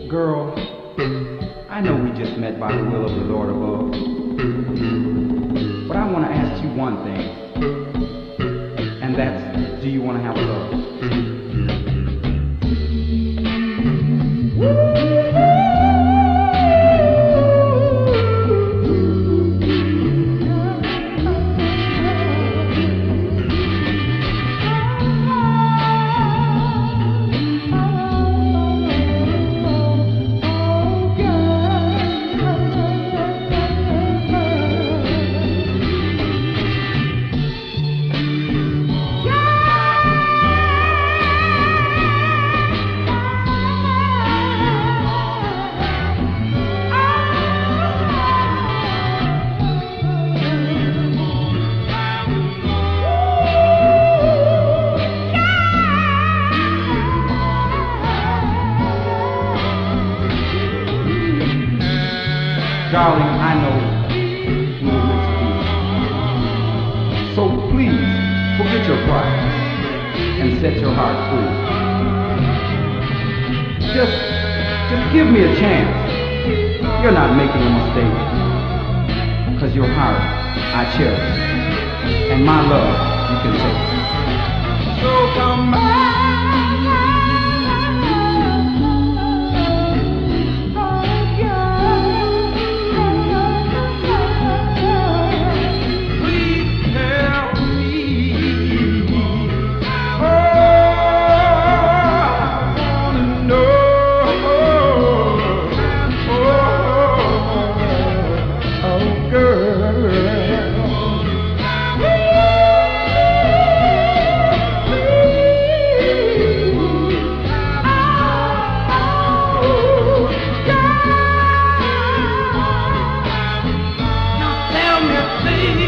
Girl, I know we just met by the will of the Lord above, but I want to ask you one thing, and that's, do you want to have a love? Darling, I know you were meant to be. So please, forget your pride and set your heart free. Just give me a chance. You're not making a mistake. 'Cause your heart I cherish, and my love you can take. So come back. Tell me, please.